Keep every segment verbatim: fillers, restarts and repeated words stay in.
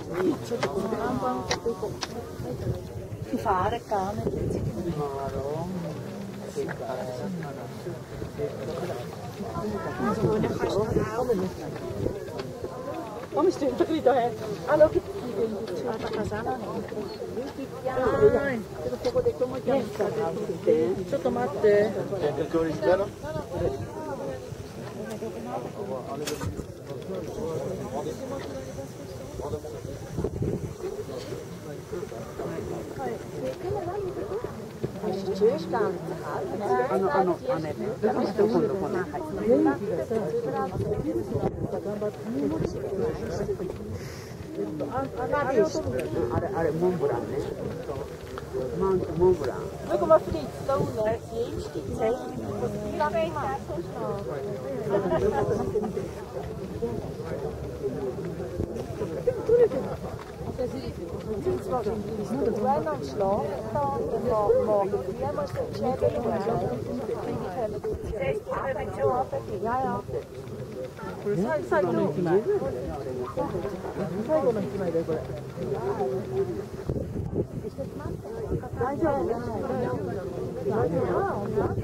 Fare cane. Kom eens terug, wie daar? Hallo, kijk.ちょっと待って。あのあのあれね、今度このあれあれモンブランね。マウントモンブラン。Look at my feet, so nice. Sinds was een klein aan het slapen staan en dan morgen früh muss ich checken und ja, ja. これ最後の一枚。最後の一枚だよこれ。大丈夫。大丈夫。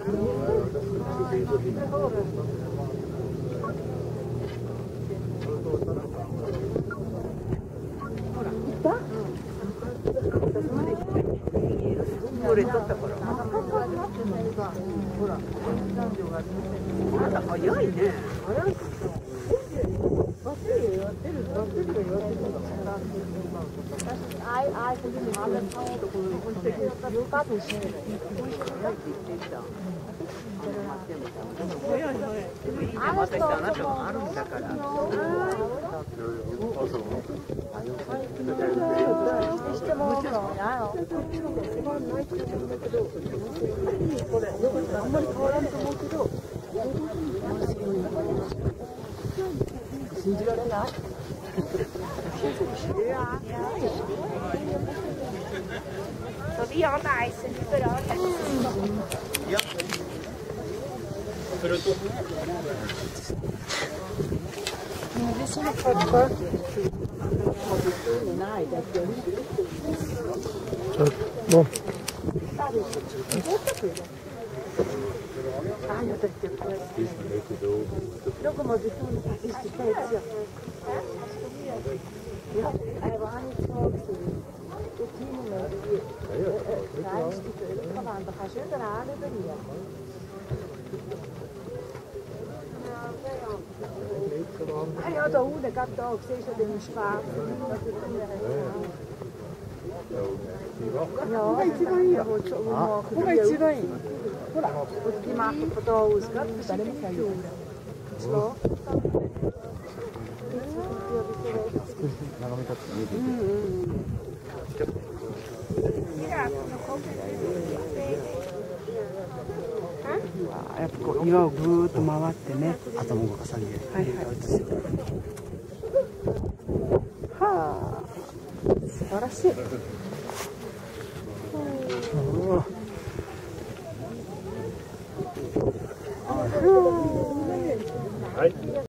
これ取ったから。ほら、まだ早いね。早い。バッテリーやってる、バッテリーがやってるの。I I think it's all the time to go to the yoga to see it. あなたもあるんだから。してもらうのやよ。これあんまり変わらんと思うけど。信じられない。Så vi har nice liberalt. Ja. Förutom. Men det som är för nej, det är så. Bom. Ah, io perché dopo mo di tu questi pezzi. Ja, hij was niet zo op die moment. Hij is die keuken gaan, dan ga je eraan en erin. Ja, da unten, gerade da, siehst du den Spaß. Ja, wo ist die rein? Wo ist die rein? Die machen von da aus, gerade bis zu den Türen. So.やっぱこう岩をぐーっと回ってね、頭を動かさないで。はいはい。はあ、素晴らしい。はい。